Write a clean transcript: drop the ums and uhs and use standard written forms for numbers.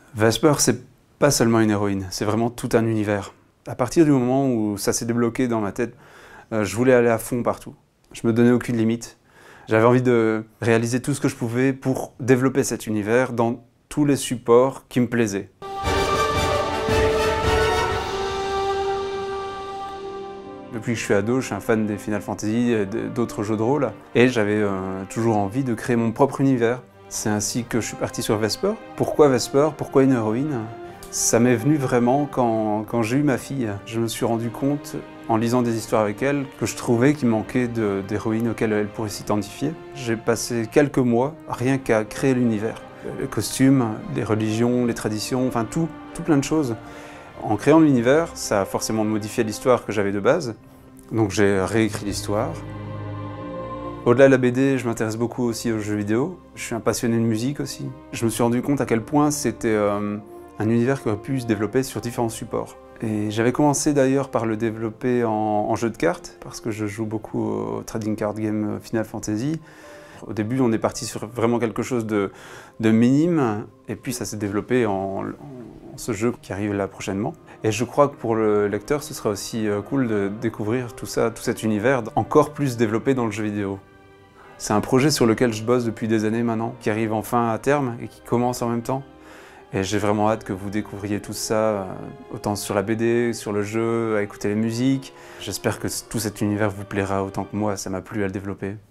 Vesper, c'est pas seulement une héroïne, c'est vraiment tout un univers. À partir du moment où ça s'est débloqué dans ma tête, je voulais aller à fond partout. Je me donnais aucune limite. J'avais envie de réaliser tout ce que je pouvais pour développer cet univers dans tous les supports qui me plaisaient. Depuis que je suis ado, je suis un fan des Final Fantasy et d'autres jeux de rôle. Et j'avais toujours envie de créer mon propre univers. C'est ainsi que je suis parti sur Vesper. Pourquoi Vesper? Pourquoi une héroïne? Ça m'est venu vraiment quand j'ai eu ma fille. Je me suis rendu compte, en lisant des histoires avec elle, que je trouvais qu'il manquait d'héroïnes auxquelles elle pourrait s'identifier. J'ai passé quelques mois rien qu'à créer l'univers. Les costumes, les religions, les traditions, enfin tout plein de choses. En créant l'univers, ça a forcément modifié l'histoire que j'avais de base. Donc j'ai réécrit l'histoire. Au-delà de la BD, je m'intéresse beaucoup aussi aux jeux vidéo. Je suis un passionné de musique aussi. Je me suis rendu compte à quel point c'était un univers qui aurait pu se développer sur différents supports. Et j'avais commencé d'ailleurs par le développer en jeu de cartes, parce que je joue beaucoup au trading card game Final Fantasy. Au début, on est parti sur vraiment quelque chose de minime, et puis ça s'est développé en ce jeu qui arrive là prochainement. Et je crois que pour le lecteur, ce serait aussi cool de découvrir tout ça, tout cet univers encore plus développé dans le jeu vidéo. C'est un projet sur lequel je bosse depuis des années maintenant, qui arrive enfin à terme et qui commence en même temps. Et j'ai vraiment hâte que vous découvriez tout ça, autant sur la BD, sur le jeu, à écouter les musiques. J'espère que tout cet univers vous plaira autant que moi, ça m'a plu à le développer.